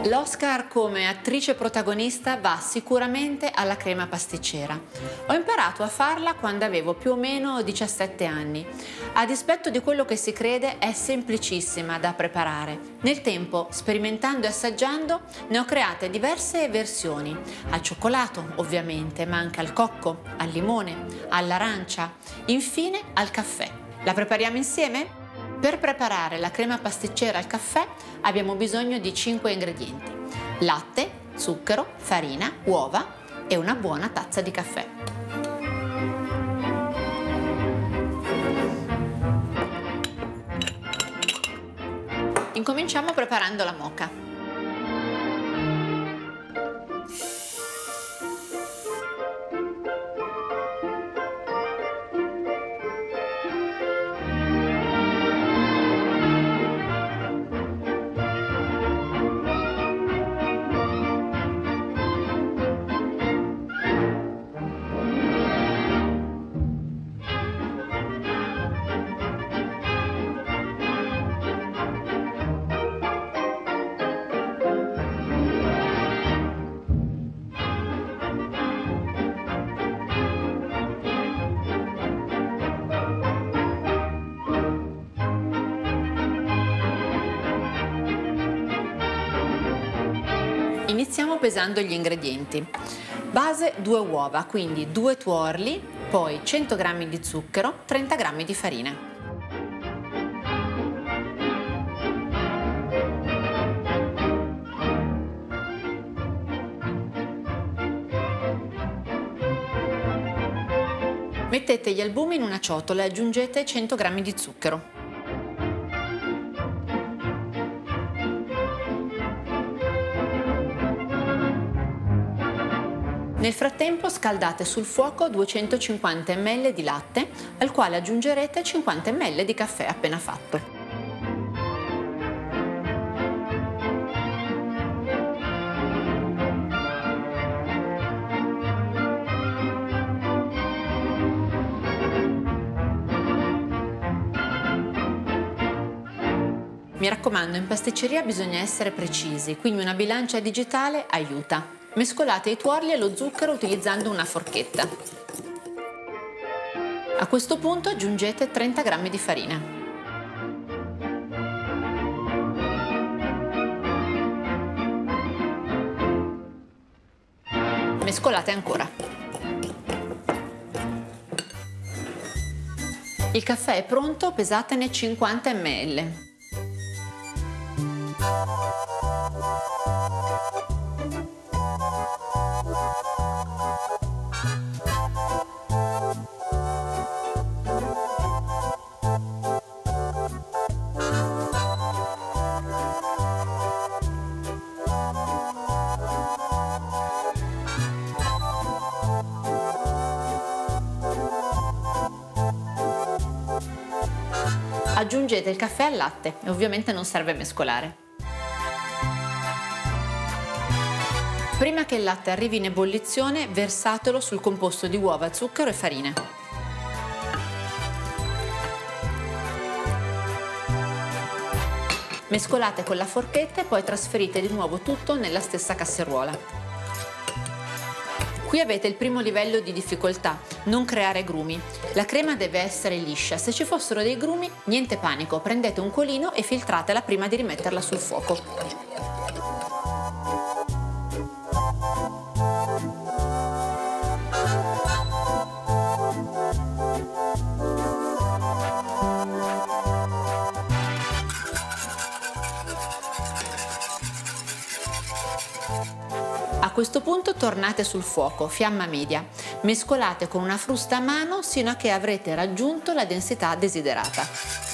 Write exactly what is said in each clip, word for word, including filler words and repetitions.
L'Oscar come attrice protagonista va sicuramente alla crema pasticcera. Ho imparato a farla quando avevo più o meno diciassette anni. A dispetto di quello che si crede, è semplicissima da preparare. Nel tempo, sperimentando e assaggiando, ne ho create diverse versioni. Al cioccolato, ovviamente, ma anche al cocco, al limone, all'arancia, infine al caffè. La prepariamo insieme? Per preparare la crema pasticcera al caffè abbiamo bisogno di cinque ingredienti: latte, zucchero, farina, uova e una buona tazza di caffè. Incominciamo preparando la moka. Iniziamo pesando gli ingredienti. Base due uova, quindi due tuorli, poi cento grammi di zucchero, trenta grammi di farina. Mettete gli albumi in una ciotola e aggiungete cento grammi di zucchero. Nel frattempo scaldate sul fuoco duecentocinquanta millilitri di latte, al quale aggiungerete cinquanta millilitri di caffè appena fatto. Mi raccomando, in pasticceria bisogna essere precisi, quindi una bilancia digitale aiuta. Mescolate i tuorli e lo zucchero utilizzando una forchetta. A questo punto aggiungete trenta grammi di farina. Mescolate ancora. Il caffè è pronto, pesatene cinquanta millilitri. Aggiungete il caffè al latte e ovviamente non serve mescolare. Prima che il latte arrivi in ebollizione, versatelo sul composto di uova, zucchero e farina. Mescolate con la forchetta e poi trasferite di nuovo tutto nella stessa casseruola. Qui avete il primo livello di difficoltà, non creare grumi. La crema deve essere liscia, se ci fossero dei grumi niente panico, prendete un colino e filtratela prima di rimetterla sul fuoco. A questo punto tornate sul fuoco, fiamma media. Mescolate con una frusta a mano sino a che avrete raggiunto la densità desiderata.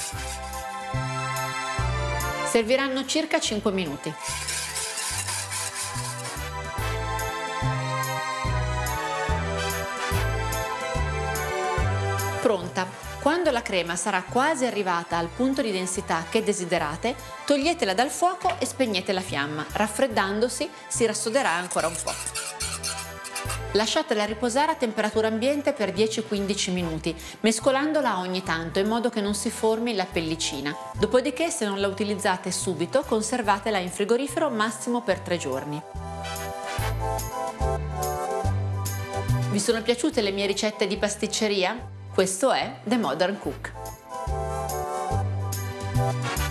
Serviranno circa cinque minuti. Pronta! Quando la crema sarà quasi arrivata al punto di densità che desiderate, toglietela dal fuoco e spegnete la fiamma. Raffreddandosi si rassoderà ancora un po'. Lasciatela riposare a temperatura ambiente per dieci quindici minuti, mescolandola ogni tanto in modo che non si formi la pellicina. Dopodiché, se non la utilizzate subito, conservatela in frigorifero massimo per tre giorni. Vi sono piaciute le mie ricette di pasticceria? Questo è The Modern Cook.